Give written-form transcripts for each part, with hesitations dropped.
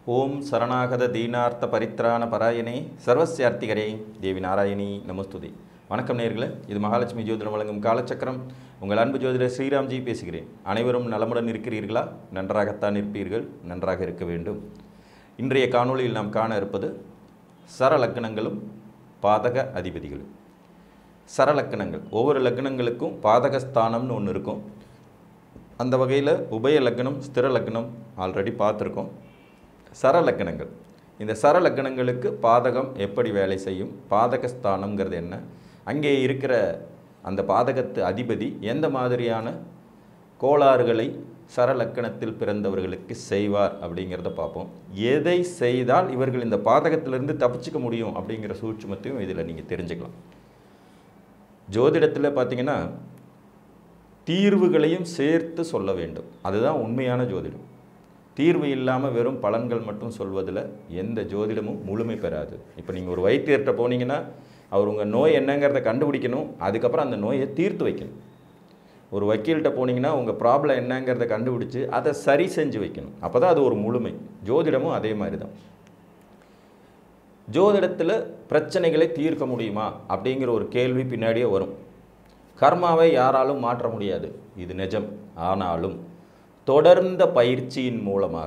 ஓம் சரணாகத தீனார்த்த பரித்ராண பராயணே சர்வசியார்த்திகரே தேவி நாராயணி நமஸ்துதி. வணக்கம் நேயர்களே, இது மகாலட்சுமி ஜோதிடம் வழங்கும் காலச்சக்கரம். உங்கள் அன்பு ஜோதிடர் ஸ்ரீராம்ஜி பேசுகிறேன். அனைவரும் நலமுடன் இருக்கிறீர்களா? நன்றாகத்தான் இருப்பீர்கள், நன்றாக இருக்க வேண்டும். இன்றைய காணொளியில் நாம் காண இருப்பது சரலக்கணங்களும் பாதக அதிபதிகளும். சரலக்கணங்கள், ஒவ்வொரு லக்னங்களுக்கும் பாதகஸ்தானம்னு ஒன்று இருக்கும். அந்த வகையில் உபய லக்னம், ஸ்திர லக்னம் ஆல்ரெடி பார்த்துருக்கோம். சரலக்கணங்கள், இந்த சரலக்கணங்களுக்கு பாதகம் எப்படி வேலை செய்யும், பாதகஸ்தானம்ங்கிறது என்ன, அங்கே இருக்கிற அந்த பாதகத்து அதிபதி எந்த மாதிரியான கோளாறுகளை சரலக்கணத்தில் பிறந்தவர்களுக்கு செய்வார் அப்படிங்கிறத பார்ப்போம். எதை செய்தால் இவர்கள் இந்த பாதகத்திலிருந்து தப்பிச்சுக்க முடியும் அப்படிங்கிற சூட்சுமத்தையும் இதில் நீங்கள் தெரிஞ்சுக்கலாம். ஜோதிடத்தில் பார்த்தீங்கன்னா தீர்வுகளையும் சேர்த்து சொல்ல வேண்டும். அதுதான் உண்மையான ஜோதிடம். தீர்வு இல்லாமல் வெறும் பலன்கள் மட்டும் சொல்வதில் எந்த ஜோதிடமும் முழுமை பெறாது. இப்போ நீங்கள் ஒரு வைத்தியர்கிட்ட போனீங்கன்னா அவர் உங்கள் நோய் என்னங்கிறத கண்டுபிடிக்கணும், அதுக்கப்புறம் அந்த நோயை தீர்த்து வைக்கணும். ஒரு வக்கீல்கிட்ட போனீங்கன்னா உங்கள் ப்ராப்ளம் என்னங்கிறத கண்டுபிடிச்சி அதை சரி செஞ்சு வைக்கணும். அப்போ தான் அது ஒரு முழுமை. ஜோதிடமும் அதே மாதிரி தான். ஜோதிடத்தில் பிரச்சனைகளை தீர்க்க முடியுமா அப்படிங்கிற ஒரு கேள்வி பின்னாடியே வரும். கர்மாவை யாராலும் மாற்ற முடியாது, இது நிஜம். ஆனாலும் தொடர்ந்த பயிற்சியின்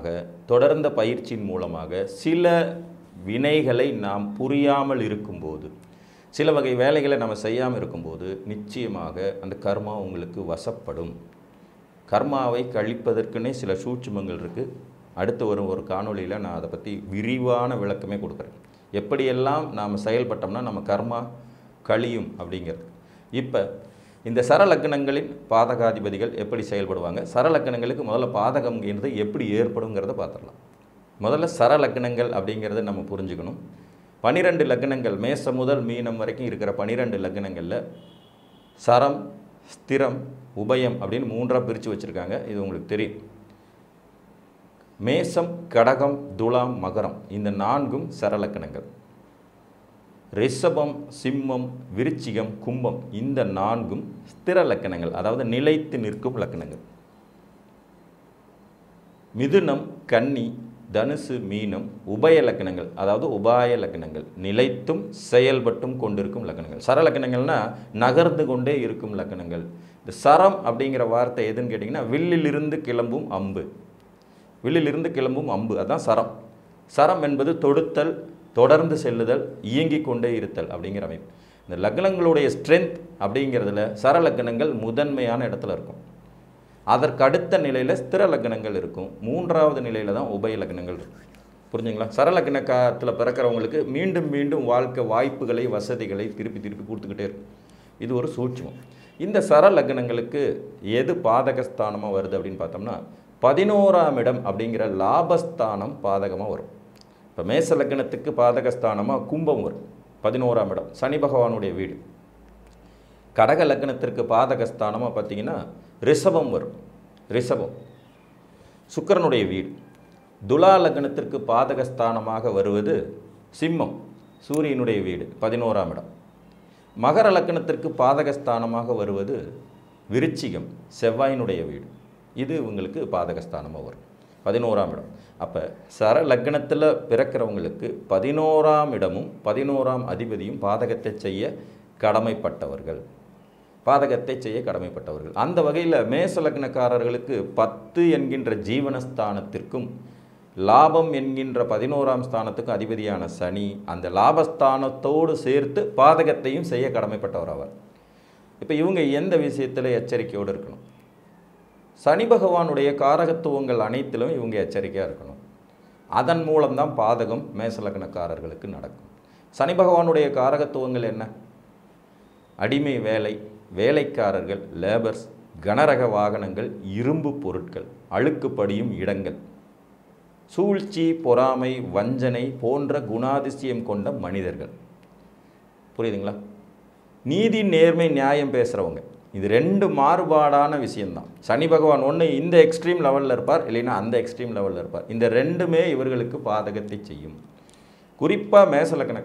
மூலமாக சில வினைகளை நாம் புரியாமல் இருக்கும்போது, சில வகை வேலைகளை நம்ம செய்யாமல் இருக்கும்போது நிச்சயமாக அந்த கர்மா உங்களுக்கு வசப்படும். கர்மாவை கழிப்பதற்குன்னே சில சூட்சுமங்கள் இருக்குது. அடுத்து வரும் ஒரு காணொளியில் நான் அதை பற்றி விரிவான விளக்கமே கொடுக்குறேன். எப்படியெல்லாம் நாம் செயல்பட்டோம்னா நம்ம கர்மா கழியும் அப்படிங்கிறது. இப்போ இந்த சரலக்கணங்களின் பாதகாதிபதிகள் எப்படி செயல்படுவாங்க, சரலக்கணங்களுக்கு முதல்ல பாதகம்ங்கிறது எப்படி ஏற்படுங்கிறத பார்த்துடலாம். முதல்ல சரலக்கணங்கள் அப்படிங்கிறத நம்ம புரிஞ்சுக்கணும். 12 லக்னங்கள், மேசம் முதல் மீனம் வரைக்கும் இருக்கிற 12 லக்னங்களில் சரம், ஸ்திரம், உபயம் அப்படின்னு 3ஆக பிரித்து வச்சுருக்காங்க. இது உங்களுக்கு தெரியும். மேசம், கடகம், துலாம், மகரம் இந்த 4ம் சரலக்கணங்கள். ரிஷபம், சிம்மம், விருச்சிகம், கும்பம் இந்த 4ம் ஸ்திர லக்கணங்கள், அதாவது நிலைத்து நிற்கும் லக்கணங்கள். மிதுனம், கன்னி, தனுசு, மீனம் உபய லக்கணங்கள், அதாவது உபாய லக்கணங்கள், நிலைத்தும் செயல்பட்டும் கொண்டிருக்கும் லக்கணங்கள். சரலக்கணங்கள்னால் நகர்ந்து கொண்டே இருக்கும் லக்கணங்கள். இந்த சரம் அப்படிங்கிற வார்த்தை எதுன்னு கேட்டிங்கன்னா வில்லிலிருந்து கிளம்பும் அம்பு. வில்லிலிருந்து கிளம்பும் அம்பு அதுதான் சரம். சரம் என்பது தொடுத்தல், தொடர்ந்து செல்லுதல், இயங்கிக் கொண்டே இருத்தல் அப்படிங்கிற அமைப்பு. இந்த லக்னங்களுடைய ஸ்ட்ரென்த் அப்படிங்கிறதுல சரலக்கணங்கள் முதன்மையான இடத்துல இருக்கும். அதற்கு அடுத்த நிலையில் ஸ்திர லக்னங்கள் இருக்கும். 3ஆவது நிலையில் தான் உபய லக்னங்கள் இருக்கும். புரிஞ்சுங்களா? சரலக்கணத்தில் பிறக்கிறவங்களுக்கு மீண்டும் மீண்டும் வாழ்க்கை வாய்ப்புகளை, வசதிகளை திருப்பி திருப்பி கொடுத்துக்கிட்டே இருக்கும். இது ஒரு சூட்சமம். இந்த சரலக்னங்களுக்கு எது பாதகஸ்தானமாக வருது அப்படின்னு பார்த்தோம்னா 11ஆம் இடம் அப்படிங்கிற லாபஸ்தானம் பாதகமாக வரும். இப்போ மேச லக்னத்துக்கு பாதகஸ்தானமாக கும்பம் வரும், 11ஆம் இடம், சனி பகவானுடைய வீடு. கடக லக்னத்திற்கு பாதகஸ்தானமாக பார்த்தீங்கன்னா ரிஷபம் வரும், ரிஷபம் சுக்கிரனுடைய வீடு. துலா லக்னத்திற்கு பாதகஸ்தானமாக வருவது சிம்மம், சூரியனுடைய வீடு, 11ஆம் இடம். மகர லக்னத்திற்கு பாதகஸ்தானமாக வருவது விருச்சிகம், செவ்வாயினுடைய வீடு. இது இவங்களுக்கு பாதகஸ்தானமாக வரும், 11ஆம் இடம். அப்போ சர லக்னத்தில் பிறக்கிறவங்களுக்கு 11ஆம் இடமும் 11ஆம் அதிபதியும் பாதகத்தை செய்ய கடமைப்பட்டவர்கள். அந்த வகையில் மேச லக்னக்காரர்களுக்கு 10 என்கின்ற ஜீவனஸ்தானத்திற்கும் லாபம் என்கின்ற 11ஆம் ஸ்தானத்துக்கும் அதிபதியான சனி அந்த லாபஸ்தானத்தோடு சேர்த்து பாதகத்தையும் செய்ய கடமைப்பட்டவர் அவர். இப்போ இவங்க எந்த விஷயத்தில் எச்சரிக்கையோடு இருக்கணும்? சனி பகவானுடைய காரகத்துவங்கள் அனைத்திலும் இவங்க எச்சரிக்கையாக இருக்கணும். அதன் மூலம்தான் பாதகம் மேசலக்னக்காரர்களுக்கு நடக்கும். சனி பகவானுடைய காரகத்துவங்கள் என்ன? அடிமை வேலை, வேலைக்காரர்கள், லேபர்ஸ், கனரக வாகனங்கள், இரும்பு பொருட்கள், அழுக்கு படியும் இடங்கள், சூழ்ச்சி, பொறாமை, வஞ்சனை போன்ற குணாதிசயம் கொண்ட மனிதர்கள். புரியுதுங்களா? நீதி, நேர்மை, நியாயம் பேசுகிறவங்க. இது 2 மாறுபாடான விஷயந்தான். சனி பகவான் ஒன்று இந்த எக்ஸ்ட்ரீம் லெவலில் இருப்பார், இல்லைன்னா அந்த எக்ஸ்ட்ரீம் லெவலில் இருப்பார். இந்த 2மே இவர்களுக்கு பாதகத்தை செய்யும். குறிப்பாக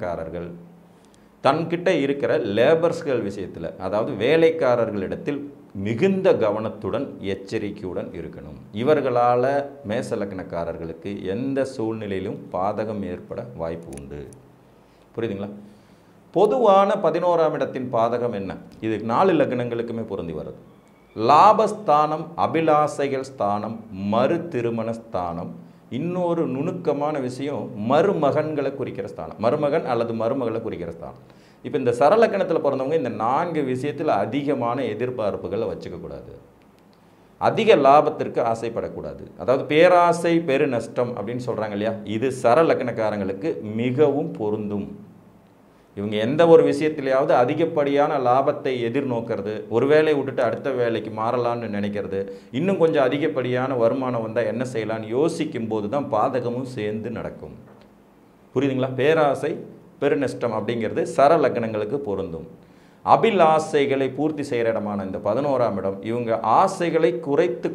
தன்கிட்ட இருக்கிற லேபர்ஸ்கள் விஷயத்தில், அதாவது வேலைக்காரர்களிடத்தில் மிகுந்த கவனத்துடன் எச்சரிக்கையுடன் இருக்கணும். இவர்களால் மேச லக்னக்காரர்களுக்கு எந்த சூழ்நிலையிலும் பாதகம் ஏற்பட வாய்ப்பு உண்டு. புரியுதுங்களா? பொதுவான 11ஆம் இடத்தின் பாதகம் என்ன? இது 4 லக்னங்களுக்குமே பொருந்தி வருது. லாபஸ்தானம், அபிலாசைகள் ஸ்தானம், மறு திருமண ஸ்தானம். இன்னொரு நுணுக்கமான விஷயம், மருமகன்களை குறிக்கிற ஸ்தானம், மருமகன் அல்லது மருமகளை குறிக்கிற ஸ்தானம். இப்போ இந்த சரலக்கணத்தில் பிறந்தவங்க இந்த 4 விஷயத்தில் அதிகமான எதிர்பார்ப்புகளை வச்சுக்கக்கூடாது. அதிக லாபத்திற்கு ஆசைப்படக்கூடாது. அதாவது பேராசை பெரு நஷ்டம் அப்படின்னு சொல்கிறாங்க இல்லையா, இது சரலக்கணக்காரங்களுக்கு மிகவும் பொருந்தும். இவங்க எந்த ஒரு விஷயத்திலேயாவது அதிகப்படியான லாபத்தை எதிர்நோக்கிறது, ஒரு வேலையை விட்டுட்டு அடுத்த வேலைக்கு மாறலான்னு நினைக்கிறது, இன்னும் கொஞ்சம் அதிகப்படியான வருமானம் வந்தால் என்ன செய்யலான்னு யோசிக்கும் போது தான் பாதகமும் சேர்ந்து நடக்கும். புரியுதுங்களா? பேராசை பெருநஷ்டம் அப்படிங்கிறது சரலக்கணங்களுக்கு பொருந்தும். அபிலாசைகளை பூர்த்தி செய்கிற இடமான இந்த 11ஆம் இடம், இவங்க ஆசைகளை குறைத்து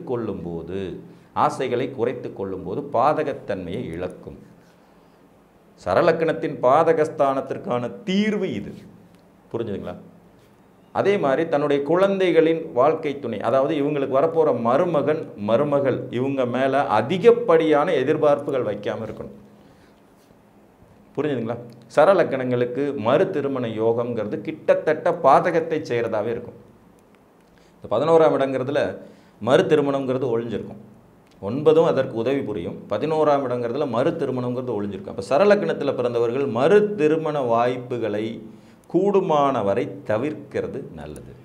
கொள்ளும்போது பாதகத்தன்மையை இழக்கும். சரலக்கணத்தின் பாதகஸ்தானத்திற்கான தீர்வு இது. புரிஞ்சுதுங்களா? அதே மாதிரி தன்னுடைய குழந்தைகளின் வாழ்க்கை துணை, அதாவது இவங்களுக்கு வரப்போகிற மருமகன் மருமகள், இவங்க மேலே அதிகப்படியான எதிர்பார்ப்புகள் வைக்காமல் இருக்கணும். புரிஞ்சுதுங்களா? சரலக்கணங்களுக்கு மறு திருமண யோகம்ங்கிறது கிட்டத்தட்ட பாதகத்தை செய்கிறதாவே இருக்கும். இந்த 11ஆம் இடங்கிறதுல மறு திருமணங்கிறது ஒழிஞ்சிருக்கும். 9ம் அதற்கு உதவி புரியும். 11ஆம் இடங்கிறதுல மறு திருமணங்கிறது ஒழிஞ்சிருக்கும். அப்போ சரலக்கணத்தில் பிறந்தவர்கள் மறு திருமண வாய்ப்புகளை கூடுமானவரை தவிர்க்கிறது நல்லது.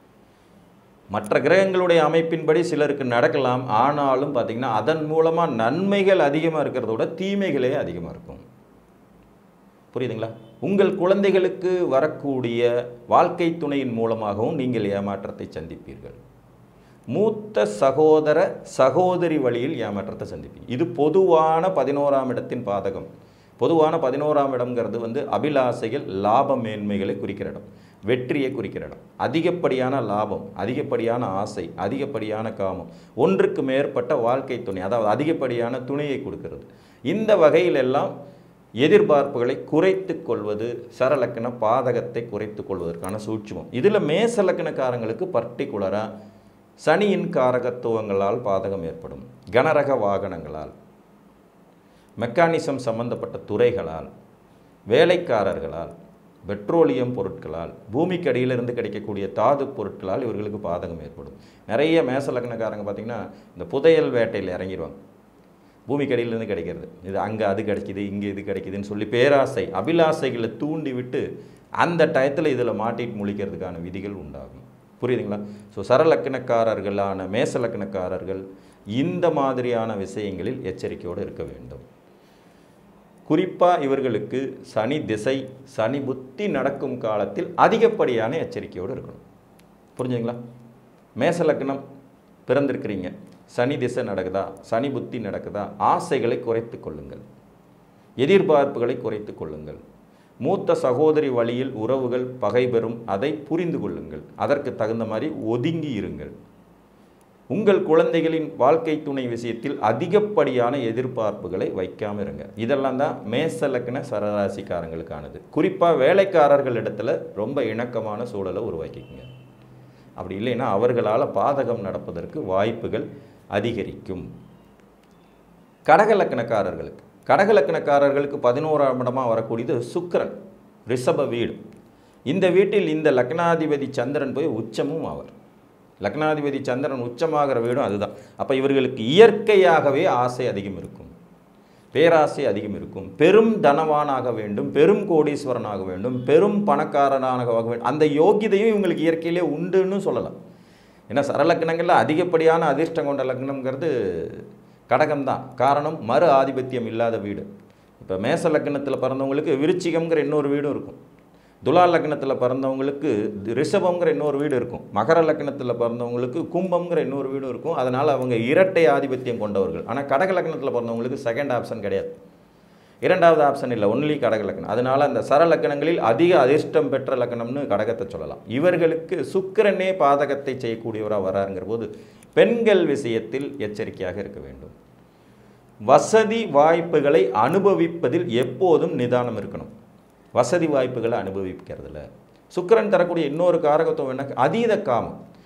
மற்ற கிரகங்களுடைய அமைப்பின்படி சிலருக்கு நடக்கலாம். ஆனாலும் பார்த்திங்கன்னா அதன் மூலமாக நன்மைகள் அதிகமாக இருக்கிறத விட தீமைகளே அதிகமாக இருக்கும். புரியுதுங்களா? உங்கள் குழந்தைகளுக்கு வரக்கூடிய வாழ்க்கை துணையின் மூலமாகவும் நீங்கள் ஏமாற்றத்தை சந்திப்பீர்கள். மூத்த சகோதர சகோதரி வழியில் ஏமாற்றத்தை சந்திப்பீங்க. இது பொதுவான 11ஆம் இடத்தின் பாதகம். பொதுவான 11ஆம் இடம்ங்கிறது அபிலாசைகள், லாப மேன்மைகளை குறிக்கிற இடம், வெற்றியை குறிக்கிற இடம். அதிகப்படியான லாபம், அதிகப்படியான ஆசை, அதிகப்படியான காமம், ஒன்றுக்கு மேற்பட்ட வாழ்க்கை துணை, அதாவது அதிகப்படியான துணையை கொடுக்கிறது. இந்த வகையிலெல்லாம் எதிர்பார்ப்புகளை குறைத்து கொள்வது சரலக்கண பாதகத்தை குறைத்து கொள்வதற்கான சூட்சுமம். இதில் மேசலக்கணக்காரங்களுக்கு பர்டிகுலராக சனியின் காரகத்துவங்களால் பாதகம் ஏற்படும். கனரக வாகனங்களால், மெக்கானிசம் சம்பந்தப்பட்ட துறைகளால், வேலைக்காரர்களால், பெட்ரோலியம் பொருட்களால், பூமிக்கு அடியிலிருந்து கிடைக்கக்கூடிய தாது பொருட்களால் இவர்களுக்கு பாதகம் ஏற்படும். நிறைய மேசலக்கணக்காரங்க பார்த்திங்கன்னா இந்த புதையல் வேட்டையில் இறங்கிடுவாங்க. பூமிக்கு அடியிலிருந்து கிடைக்கிறது, இது அங்கே அது கிடைக்கிது, இங்கே இது கிடைக்கிதுன்னு சொல்லி பேராசை, அபிலாசைகளை தூண்டி விட்டு அந்த டயத்தில் இதில் மாட்டிட்டு முழிக்கிறதுக்கான விதிகள் உண்டாகும். புரியுதுங்களா? ஸோ சரலக்கணக்காரர்களான மேசலக்கணக்காரர்கள் இந்த மாதிரியான விஷயங்களில் எச்சரிக்கையோடு இருக்க வேண்டும். குறிப்பாக இவர்களுக்கு சனி திசை, சனி புத்தி நடக்கும் காலத்தில் அதிகப்படியான எச்சரிக்கையோடு இருக்கணும். புரிஞ்சுங்களா? மேசலக்கணம் பிறந்திருக்கிறீங்க, சனி திசை நடக்குதா, சனி புத்தி நடக்குதா, ஆசைகளை குறைத்து கொள்ளுங்கள், எதிர்பார்ப்புகளை குறைத்து கொள்ளுங்கள். மூத்த சகோதரி வழியில் உறவுகள் பகை பெறும், அதை புரிந்து கொள்ளுங்கள். அதற்கு தகுந்த மாதிரி ஒதுங்கி இருங்கள். உங்கள் குழந்தைகளின் வாழ்க்கை துணை விஷயத்தில் அதிகப்படியான எதிர்பார்ப்புகளை வைக்காமல் இருங்க. இதெல்லாம் தான் மேசலக்கண சரராசிக்காரங்களுக்கானது. குறிப்பாக வேலைக்காரர்கள் இடத்துல ரொம்ப இணக்கமான சூழலை உருவாக்கிக்குங்க. அப்படி இல்லைன்னா அவர்களால் பாதகம் நடப்பதற்கு வாய்ப்புகள் அதிகரிக்கும். கடகலக்கணக்காரர்களுக்கு 11ஆம் இடமாக வரக்கூடியது சுக்கிரன், ரிஷப வீடு. இந்த வீட்டில் இந்த லக்னாதிபதி சந்திரன் போய் உச்சமும் ஆவார். லக்னாதிபதி சந்திரன் உச்சமாகிற வீடும் அதுதான். அப்போ இவர்களுக்கு இயற்கையாகவே ஆசை அதிகம் இருக்கும், பேராசை அதிகம் இருக்கும். பெரும் தனவானாக வேண்டும், பெரும் கோடீஸ்வரனாக வேண்டும், பெரும் பணக்காரனாக வேண்டும். அந்த யோகியதையும் இவங்களுக்கு இயற்கையிலே உண்டுன்னு சொல்லலாம். ஏன்னா சரலக்கணங்களில் அதிகப்படியான அதிர்ஷ்டம் கொண்ட லக்னம்ங்கிறது கடகம்தான். காரணம், மறு ஆதிபத்தியம் இல்லாத வீடு. இப்போ மேச லக்னத்தில் பிறந்தவங்களுக்கு விருச்சிகம்ங்கிற இன்னொரு வீடும் இருக்கும். துலா லக்னத்தில் பிறந்தவங்களுக்கு ரிஷபம்ங்கிற இன்னொரு வீடு இருக்கும். மகர லக்னத்தில் பிறந்தவங்களுக்கு கும்பம்ங்கிற இன்னொரு வீடும் இருக்கும். அதனால் அவங்க இரட்டை ஆதிபத்தியம் கொண்டவர்கள். ஆனால் கடக லக்னத்தில் பிறந்தவங்களுக்கு செகண்ட் ஆப்ஷன் கிடையாது, இரண்டாவது ஆப்ஷன் இல்லை, ஒன்லி கடக லக்னம். அதனால் அந்த சரலக்கணங்களில் அதிக அதிர்ஷ்டம் பெற்ற லக்னம்னு கடகத்தை சொல்லலாம். இவர்களுக்கு சுக்கிரனே பாதகத்தை செய்யக்கூடியவராக வராருங்கிற போது பெண்கள் விஷயத்தில் எச்சரிக்கையாக இருக்க வேண்டும். வசதி வாய்ப்புகளை அனுபவிப்பதில் எப்போதும் நிதானம் இருக்கணும். வசதி வாய்ப்புகளை அனுபவிக்கிறதுல சுக்கிரன் தரக்கூடிய இன்னொரு காரகத்துவம் என்ன? அதீத காமம்.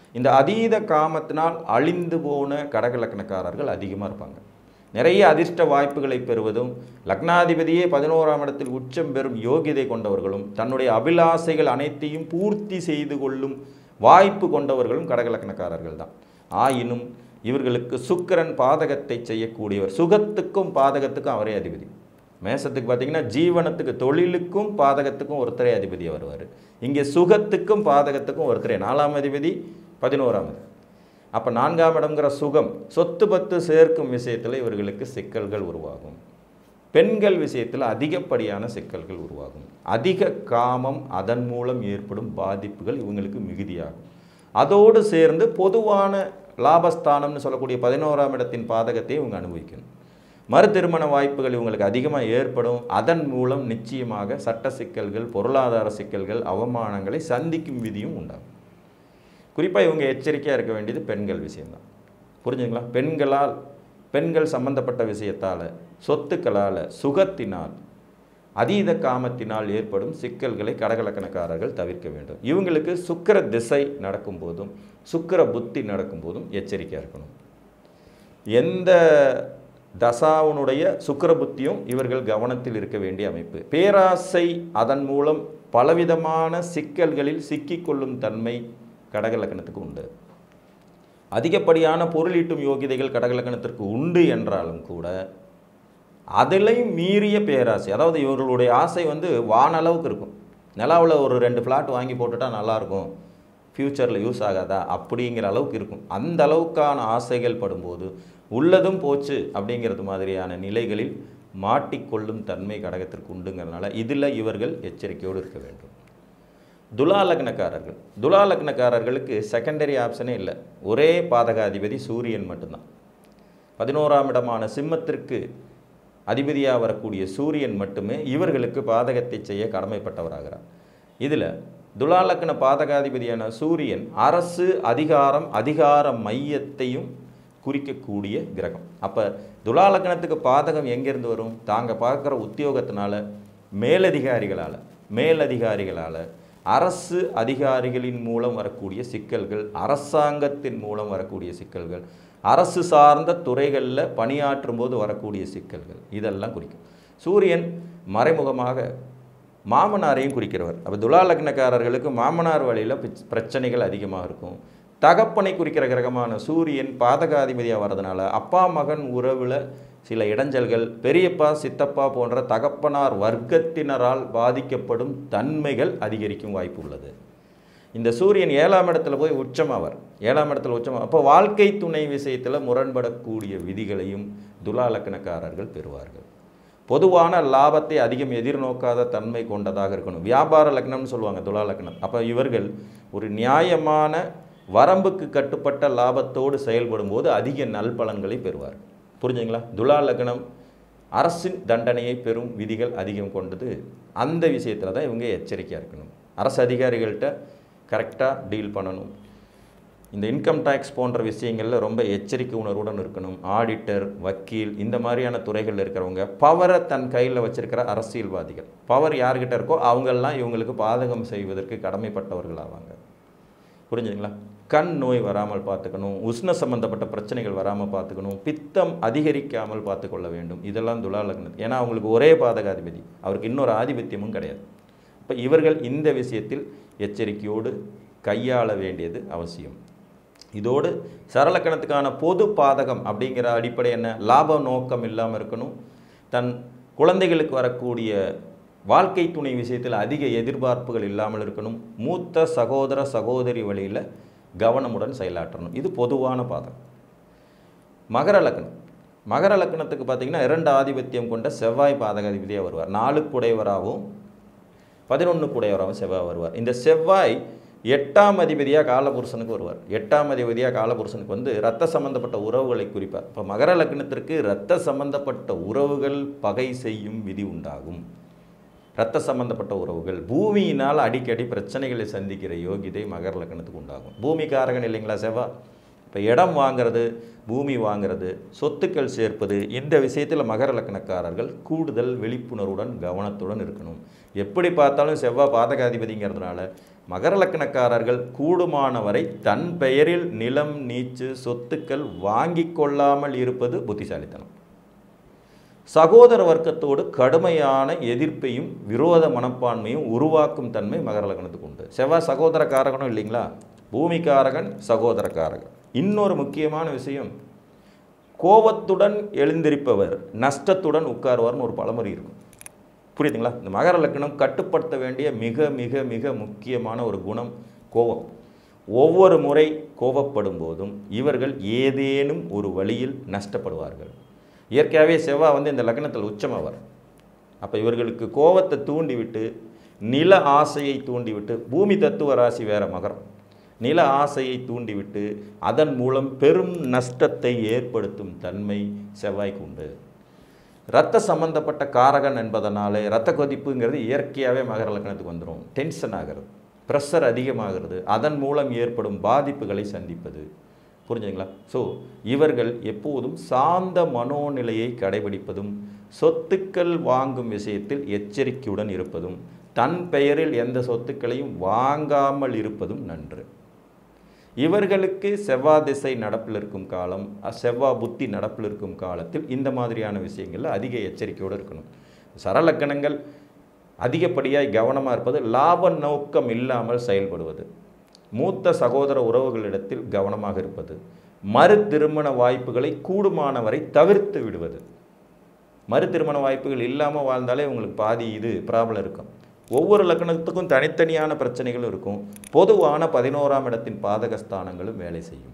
இந்த அதீத காமத்தினால் அழிந்து போன கடக லக்னக்காரர்கள் அதிகமாக இருப்பாங்க. நிறைய அதிர்ஷ்ட வாய்ப்புகளை பெறுவதும், லக்னாதிபதியே 11ஆம் இடத்தில் உச்சம் பெறும் யோகிதை கொண்டவர்களும், தன்னுடைய அபிலாசைகள் அனைத்தையும் பூர்த்தி செய்து கொள்ளும் வாய்ப்பு கொண்டவர்களும் கடக லக்னக்காரர்கள் தான். ஆயினும் இவர்களுக்கு சுக்கிரன் பாதகத்தை செய்யக்கூடியவர். சுகத்துக்கும் பாதகத்துக்கும் அவரே அதிபதி. மேசத்துக்கு பார்த்தீங்கன்னா ஜீவனத்துக்கு, தொழிலுக்கும் பாதகத்துக்கும் ஒருத்தரே அதிபதியாக வருவார். இங்கே சுகத்துக்கும் பாதகத்துக்கும் ஒருத்தரே, 4ஆம் அதிபதி 11ஆம். அப்போ 4ஆம் இடம்ங்கிற சுகம், சொத்து பத்து சேர்க்கும் விஷயத்தில் இவர்களுக்கு சிக்கல்கள் உருவாகும். பெண்கள் விஷயத்தில் அதிகப்படியான சிக்கல்கள் உருவாகும். அதிக காமம், அதன் மூலம் ஏற்படும் பாதிப்புகள் இவங்களுக்கு மிகுதியாகும். அதோடு சேர்ந்து பொதுவான லாபஸ்தானம்னு சொல்லக்கூடிய 11ஆம் இடத்தின் பாதகத்தை இவங்க அனுபவிக்கணும். மறு திருமண வாய்ப்புகள் இவங்களுக்கு அதிகமாக ஏற்படும். அதன் மூலம் நிச்சயமாக சட்ட சிக்கல்கள், பொருளாதார சிக்கல்கள், அவமானங்களை சந்திக்கும் விதியும் உண்டாகும். குறிப்பாக இவங்க எச்சரிக்கையாக இருக்க வேண்டியது பெண்கள் விஷயம்தான். புரிஞ்சுங்களா? பெண்கள் சம்பந்தப்பட்ட விஷயத்தால், சொத்துக்களால், சுகத்தினால், அதீத காமத்தினால் ஏற்படும் சிக்கல்களை கடகலக்கணக்காரர்கள் தவிர்க்க வேண்டும். இவங்களுக்கு சுக்கிர திசை நடக்கும் போதும், சுக்கிர புத்தி நடக்கும் போதும் எச்சரிக்கையாக இருக்கணும். எந்த தசாவுனுடைய சுக்கிர புத்தியும் இவர்கள் கவனத்தில் இருக்க வேண்டிய அமைப்பு. பேராசை, அதன் மூலம் பலவிதமான சிக்கல்களில் சிக்கிக்கொள்ளும் தன்மை கடகலக்கணத்துக்கு உண்டு. அதிகப்படியான பொருளீட்டும் யோகிதைகள் கடகலக்கணத்திற்கு உண்டு என்றாலும் கூட அதிலையும் மீறிய பேராசை, அதாவது இவர்களுடைய ஆசை வானளவுக்கு இருக்கும். நிலாவில் ஒரு 2 ஃப்ளாட் வாங்கி போட்டுட்டா நல்லாயிருக்கும், ஃப்யூச்சரில் யூஸ் ஆகாதா அப்படிங்கிற அளவுக்கு இருக்கும். அந்த அளவுக்கான ஆசைகள் படும்போது உள்ளதும் போச்சு அப்படிங்கிறது மாதிரியான நிலைகளில் மாட்டிக்கொள்ளும் தன்மை கடகத்திற்கு உண்டுங்கிறதுனால இதில் இவர்கள் எச்சரிக்கையோடு இருக்க வேண்டும். துலா லக்னக்காரர்களுக்கு செகண்டரி ஆப்ஷனே இல்லை. ஒரே பாதகாதிபதி சூரியன் மட்டும்தான். 11ஆம் இடமான சிம்மத்திற்கு அதிபதியாக வரக்கூடிய சூரியன் மட்டுமே இவர்களுக்கு பாதகத்தை செய்ய கடமைப்பட்டவராகிறார். இதில் துலா லக்ன பாதகாதிபதியான சூரியன் அரசு, அதிகார மையத்தையும் குறிக்கக்கூடிய கிரகம். அப்போ துலா லக்னத்துக்கு பாதகம் எங்கேருந்து வரும்? தாங்க பார்க்குற உத்தியோகத்தினால, மேலதிகாரிகளால், அரசு அதிகாரிகளின் மூலம் வரக்கூடிய சிக்கல்கள், அரசாங்கத்தின் மூலம் வரக்கூடிய சிக்கல்கள், அரசு சார்ந்த துறைகளில் பணியாற்றும் போது வரக்கூடிய சிக்கல்கள், இதெல்லாம் குறிக்கும். சூரியன் மறைமுகமாக மாமனாரையும் குறிக்கிறவர். அப்போ துலா லக்னக்காரர்களுக்கு மாமனார் வழியில் பிரச்சனைகள் அதிகமாக இருக்கும். தகப்பனை குறிக்கிற கிரகமான சூரியன் பாதகாதிபதியாக வர்றதுனால அப்பா மகன் உறவில் சில இடைஞ்சல்கள், பெரியப்பா சித்தப்பா போன்ற தகப்பனார் வர்க்கத்தினரால் பாதிக்கப்படும் தன்மைகள் அதிகரிக்கும் வாய்ப்பு உள்ளது. இந்த சூரியன் 7ஆம் இடத்துல போய் உச்சமாவார். 7ஆம் இடத்துல உச்சமாக, அப்போ வாழ்க்கை துணை விஷயத்தில் முரண்படக்கூடிய விதிகளையும் துலா லக்னக்காரர்கள் பெறுவார்கள். பொதுவான லாபத்தை அதிகம் எதிர்நோக்காத தன்மை கொண்டதாக இருக்கணும். வியாபார லக்னம்னு சொல்லுவாங்க துலா லக்னம். அப்போ இவர்கள் ஒரு நியாயமான வரம்புக்கு கட்டுப்பட்ட லாபத்தோடு செயல்படும் போது அதிக நல்பலன்களை பெறுவார்கள். புரிஞ்சுங்களா? துலா லக்னம் அரசின் தண்டனையை பெறும் விதிகள் அதிகம் கொண்டது. அந்த விஷயத்தில் தான் இவங்க எச்சரிக்கையாக இருக்கணும். அரசு அதிகாரிகள்கிட்ட கரெக்டாக டீல் பண்ணணும். இந்த இன்கம் டேக்ஸ் போன்ற விஷயங்களில் ரொம்ப எச்சரிக்கை உணர்வுடன் இருக்கணும். ஆடிட்டர், வக்கீல், இந்த மாதிரியான துறைகளில் இருக்கிறவங்க, பவரை தன் கையில் வச்சிருக்கிற அரசியல்வாதிகள், பவர் யார்கிட்ட இருக்கோ அவங்கெல்லாம் இவங்களுக்கு பாதகம் செய்வதற்கு கடமைப்பட்டவர்கள் ஆவாங்க. புரிஞ்சுங்களா? கண் நோய் வராமல் பார்த்துக்கணும், உஷ்ண சம்பந்தப்பட்ட பிரச்சனைகள் வராமல் பார்த்துக்கணும், பித்தம் அதிகரிக்காமல் பார்த்துக்கொள்ள வேண்டும். இதெல்லாம் துலா லக்னத்துக்கு. ஏன்னா அவங்களுக்கு ஒரே பாதகாதிபதி, அவருக்கு இன்னொரு ஆதிபத்தியமும் கிடையாது. இப்போ இவர்கள் இந்த விஷயத்தில் எச்சரிக்கையோடு கையாள வேண்டியது அவசியம். இதோடு சரலக்கணத்துக்கான பொது பாதகம் அப்படிங்கிற அடிப்படை என்ன? லாப நோக்கம் இல்லாமல் இருக்கணும். தன் குழந்தைகளுக்கு வரக்கூடிய வாழ்க்கை துணை விஷயத்தில் அதிக எதிர்பார்ப்புகள் இல்லாமல் இருக்கணும். மூத்த சகோதர சகோதரி வழியில் கவனமுடன் செயலாற்றணும். இது பொதுவான பாதகம். மகர லக்னத்துக்கு பார்த்திங்கன்னா 2 ஆதிபத்தியம் கொண்ட செவ்வாய் பாதகாதிபதியாக வருவார். 4 குடையவராகவும் 11 குடையவராகவும் செவ்வாய் வருவார். இந்த செவ்வாய் 8ஆம் அதிபதியாக காலபுருஷனுக்கு வருவார். 8ஆம் அதிபதியாக காலபுருஷனுக்கு இரத்த சம்பந்தப்பட்ட உறவுகளை குறிப்பார். இப்போ மகர லக்னத்திற்கு இரத்த சம்பந்தப்பட்ட உறவுகள் பகை செய்யும் விதி உண்டாகும். இரத்த சம்பந்தப்பட்ட உறவுகள், பூமியினால் அடிக்கடி பிரச்சனைகளை சந்திக்கிற யோகிதை மகர லக்னத்துக்கு உண்டாகும். பூமிக்காரகன் இல்லைங்களா செவ்வாய்? இப்போ இடம் வாங்கிறது, பூமி வாங்கிறது, சொத்துக்கள் சேர்ப்பது, இந்த விஷயத்தில் மகர லக்னக்காரர்கள் கூடுதல் விழிப்புணர்வுடன் கவனத்துடன் இருக்கணும். எப்படி பார்த்தாலும் செவ்வாய் பாதகாதிபதிங்கிறதுனால மகர லக்னக்காரர்கள் கூடுமானவரை தன் பெயரில் நிலம் நீச்சு சொத்துக்கள் வாங்கி கொள்ளாமல் இருப்பது புத்திசாலித்தனம். சகோதர வர்க்கத்தோடு கடுமையான எதிர்ப்பையும் விரோத மனப்பான்மையும் உருவாக்கும் தன்மை மகர லக்னத்துக்கு உண்டு. செவ்வாய் சகோதரக்காரகனும் இல்லைங்களா, பூமிக்காரகன் சகோதரக்காரகன். இன்னொரு முக்கியமான விஷயம், கோபத்துடன் எழுந்திருப்பவர் நஷ்டத்துடன் உட்காருவார்னு ஒரு பழமொழி இருக்கும். புரியுதுங்களா? இந்த மகர லக்னம் கட்டுப்படுத்த வேண்டிய மிக மிக மிக முக்கியமான ஒரு குணம் கோபம். ஒவ்வொரு முறை கோபப்படும் போதும் இவர்கள் ஏதேனும் ஒரு வழியில் நஷ்டப்படுவார்கள். இயற்கையாகவே செவ்வாய் இந்த லக்னத்தில் உச்சமாவார். அப்போ இவர்களுக்கு கோபத்தை தூண்டிவிட்டு நில ஆசையை தூண்டிவிட்டு, பூமி தத்துவ ராசி வேற மகரம், நில ஆசையை தூண்டிவிட்டு அதன் மூலம் பெரும் நஷ்டத்தை ஏற்படுத்தும் தன்மை செவ்வாய்க்கு உண்டு. இரத்த சம்பந்தப்பட்ட காரகன் என்பதனால இரத்த கொதிப்புங்கிறது இயற்கையாகவே மகர லக்னத்துக்கு வந்துடும். டென்ஷன் ஆகிறது, ப்ரெஷர் அதிகமாகிறது, அதன் மூலம் ஏற்படும் பாதிப்புகளை சந்திப்பது. புரிஞ்சுங்களா? ஸோ இவர்கள் எப்போதும் சாந்த மனோநிலையை கடைபிடிப்பதும் சொத்துக்கள் வாங்கும் விஷயத்தில் எச்சரிக்கையுடன் இருப்பதும் தன் பெயரில் எந்த சொத்துக்களையும் வாங்காமல் இருப்பதும் நன்று. இவர்களுக்கு செவ்வாய் திசை நடப்பில் இருக்கும் காலம், செவ்வாய் புத்தி நடப்பில் இருக்கும் காலத்தில் இந்த மாதிரியான விஷயங்களில் அதிக எச்சரிக்கையோடு இருக்கணும். சரலக்கணங்கள் அதிகப்படியாக கவனமாக இருப்பது, லாப நோக்கம் இல்லாமல் செயல்படுவது, மூத்த சகோதர உறவுகளிடத்தில் கவனமாக இருப்பது, மறு திருமண வாய்ப்புகளை கூடுமானவரை தவிர்த்து விடுவது. மறு திருமண வாய்ப்புகள் இல்லாமல் வாழ்ந்தாலே உங்களுக்கு பாதி இது ப்ராப்ளம் இருக்கும். ஒவ்வொரு லக்னத்துக்கும் தனித்தனியான பிரச்சனைகளும் இருக்கும். பொதுவான 11ஆம் இடத்தின் பாதகஸ்தானங்களும் வேலை செய்யும்.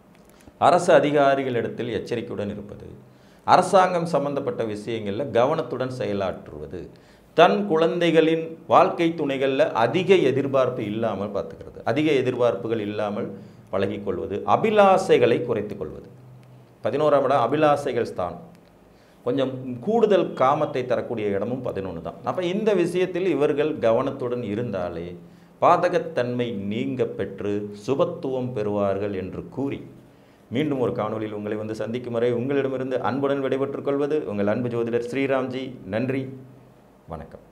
அரசு அதிகாரிகளிடத்தில் எச்சரிக்கையுடன் இருப்பது, அரசாங்கம் சம்பந்தப்பட்ட விஷயங்களில் கவனத்துடன் செயலாற்றுவது, தன் குழந்தைகளின் வாழ்க்கை துணைகளில் அதிக எதிர்பார்ப்பு இல்லாமல் பார்த்துக்கிறது, அதிக எதிர்பார்ப்புகள் இல்லாமல் பழகிக்கொள்வது, அபிலாசைகளை குறைத்து கொள்வது. 11ஆம் இடம் அபிலாசைகள் ஸ்தானம், கொஞ்சம் கூடுதல் காமத்தை தரக்கூடிய இடமும் 11 தான். அப்போ இந்த விஷயத்தில் இவர்கள் கவனத்துடன் இருந்தாலே பாதகத்தன்மை நீங்க பெற்று சுபத்துவம் பெறுவார்கள் என்று கூறி, மீண்டும் ஒரு காணொலியில் உங்களை சந்திக்கும் வரை உங்களிடமிருந்து அன்புடன் விடைபெற்றுக் கொள்வது உங்கள் அன்பு ஜோதிடர் ஸ்ரீராம்ஜி. நன்றி, வணக்கம்.